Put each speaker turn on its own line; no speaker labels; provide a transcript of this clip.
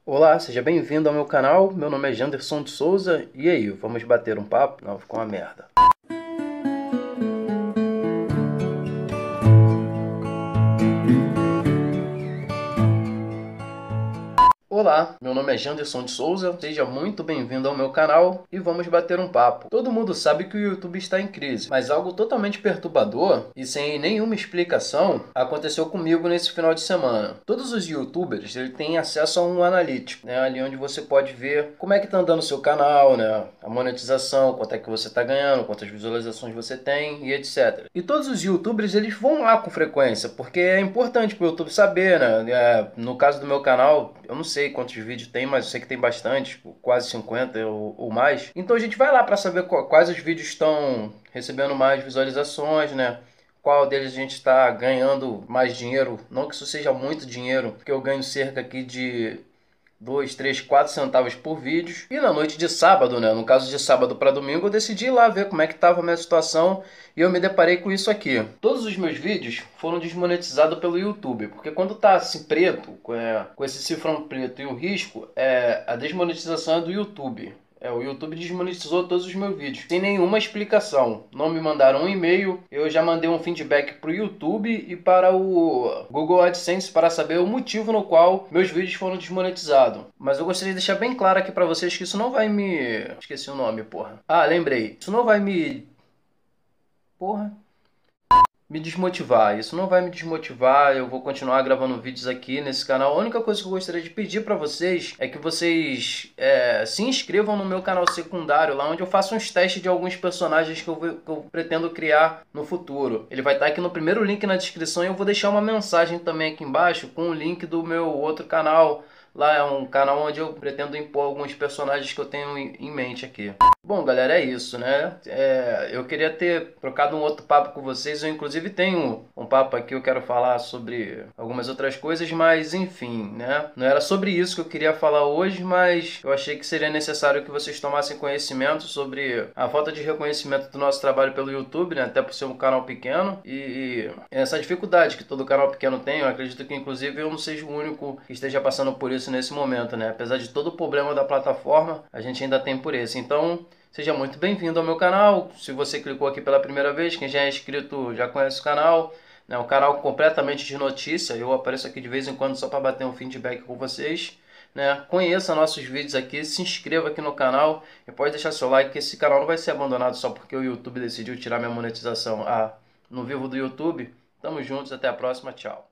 Olá, seja bem-vindo ao meu canal. Meu nome é Janderson de Souza. E aí, vamos bater um papo? Não, ficou uma merda. Olá, meu nome é Janderson de Souza, seja muito bem-vindo ao meu canal e vamos bater um papo. Todo mundo sabe que o YouTube está em crise, mas algo totalmente perturbador e sem nenhuma explicação aconteceu comigo nesse final de semana. Todos os YouTubers têm acesso a um analítico, né, ali onde você pode ver como é que está andando o seu canal, né, a monetização, quanto é que você está ganhando, quantas visualizações você tem e etc. E todos os YouTubers eles vão lá com frequência, porque é importante para o YouTube saber, né, no caso do meu canal, eu não sei quantos vídeos tem, mas eu sei que tem bastante, tipo, quase 50 ou mais. Então a gente vai lá para saber quais os vídeos estão recebendo mais visualizações, né? Qual deles a gente está ganhando mais dinheiro. Não que isso seja muito dinheiro, porque eu ganho cerca aqui de 2, 3, 4 centavos por vídeo. E na noite de sábado, né? No caso de sábado para domingo, eu decidi ir lá ver como é que estava a minha situação e eu me deparei com isso aqui. Todos os meus vídeos foram desmonetizados pelo YouTube, porque quando tá assim preto, com esse cifrão preto e o risco, a desmonetização é do YouTube. O YouTube desmonetizou todos os meus vídeos, sem nenhuma explicação. Não me mandaram um e-mail, eu já mandei um feedback para o YouTube e para o Google AdSense para saber o motivo no qual meus vídeos foram desmonetizados. Mas eu gostaria de deixar bem claro aqui para vocês que isso não vai me... Esqueci o nome, porra. Ah, lembrei. Isso não vai me... me desmotivar. Isso não vai me desmotivar, eu vou continuar gravando vídeos aqui nesse canal. A única coisa que eu gostaria de pedir para vocês é que vocês se inscrevam no meu canal secundário, lá onde eu faço uns testes de alguns personagens que eu pretendo criar no futuro. Ele vai estar aqui no primeiro link na descrição e eu vou deixar uma mensagem também aqui embaixo com o link do meu outro canal. Lá é um canal onde eu pretendo impor alguns personagens que eu tenho em mente aqui. Bom, galera, é isso, né? Eu queria ter trocado um outro papo com vocês. Eu, inclusive, tenho um papo aqui, eu quero falar sobre algumas outras coisas, mas, enfim, né? Não era sobre isso que eu queria falar hoje, mas eu achei que seria necessário que vocês tomassem conhecimento sobre a falta de reconhecimento do nosso trabalho pelo YouTube, né? Até por ser um canal pequeno e essa dificuldade que todo canal pequeno tem. Eu acredito que, inclusive, eu não seja o único que esteja passando por isso nesse momento, né? Apesar de todo o problema da plataforma, a gente ainda tem por esse. Então, seja muito bem-vindo ao meu canal. Se você clicou aqui pela primeira vez, quem já é inscrito já conhece o canal. É um canal completamente de notícia. Eu apareço aqui de vez em quando só para bater um feedback com vocês. Né? Conheça nossos vídeos aqui, se inscreva aqui no canal e pode deixar seu like, que esse canal não vai ser abandonado só porque o YouTube decidiu tirar minha monetização no vivo do YouTube. Tamo juntos, até a próxima, tchau.